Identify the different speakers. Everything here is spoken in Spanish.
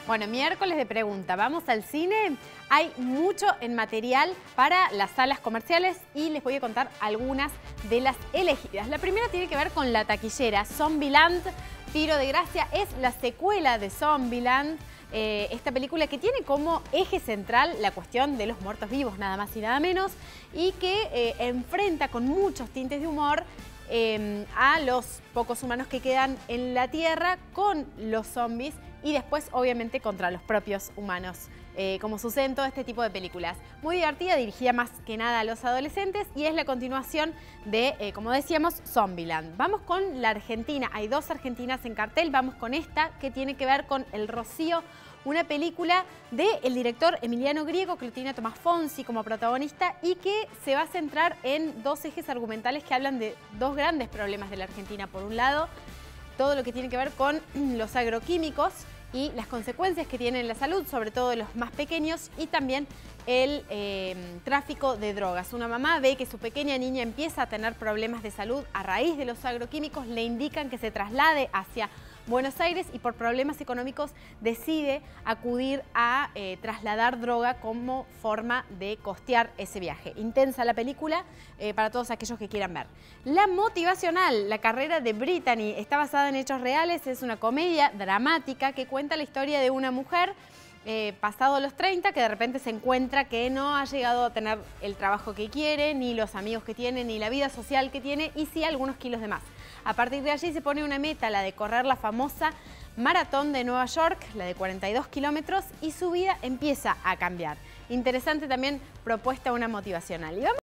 Speaker 1: Bueno, miércoles de pregunta, ¿vamos al cine? Hay mucho en material para las salas comerciales y les voy a contar algunas de las elegidas. La primera tiene que ver con la taquillera. Zombieland, Tiro de Gracia, es la secuela de Zombieland. Esta película que tiene como eje central la cuestión de los muertos vivos, nada más y nada menos, y que enfrenta con muchos tintes de humor a los pocos humanos que quedan en la Tierra con los zombies y después obviamente contra los propios humanos, como sucede en todo este tipo de películas. Muy divertida, dirigida más que nada a los adolescentes y es la continuación de, como decíamos, Zombieland. Vamos con la Argentina, hay dos argentinas en cartel, vamos con esta que tiene que ver con El Rocío, una película del director Emiliano Griego, que lo tiene a Tomás Fonsi como protagonista y que se va a centrar en dos ejes argumentales que hablan de dos grandes problemas de la Argentina. Por un lado, todo lo que tiene que ver con los agroquímicos y las consecuencias que tienen en la salud, sobre todo de los más pequeños, y también el tráfico de drogas. Una mamá ve que su pequeña niña empieza a tener problemas de salud a raíz de los agroquímicos, le indican que se traslade hacia Buenos Aires y por problemas económicos decide acudir a trasladar droga como forma de costear ese viaje. Intensa la película para todos aquellos que quieran ver. La motivacional, la carrera de Brittany, está basada en hechos reales, es una comedia dramática que cuenta la historia de una mujer pasado los 30, que de repente se encuentra que no ha llegado a tener el trabajo que quiere, ni los amigos que tiene, ni la vida social que tiene, y sí algunos kilos de más. A partir de allí se pone una meta, la de correr la famosa maratón de Nueva York, la de 42 kilómetros, y su vida empieza a cambiar. Interesante también propuesta una motivacional. Y vamos